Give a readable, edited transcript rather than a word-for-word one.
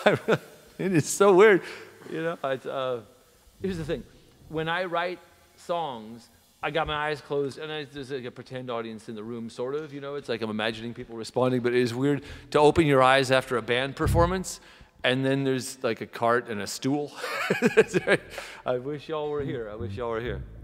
It is so weird. You know, here's the thing. When I write songs, I got my eyes closed, and there's like a pretend audience in the room, sort of. You know, it's like I'm imagining people responding, but it is weird to open your eyes after a band performance, and then there's like a cart and a stool. I wish y'all were here. I wish y'all were here.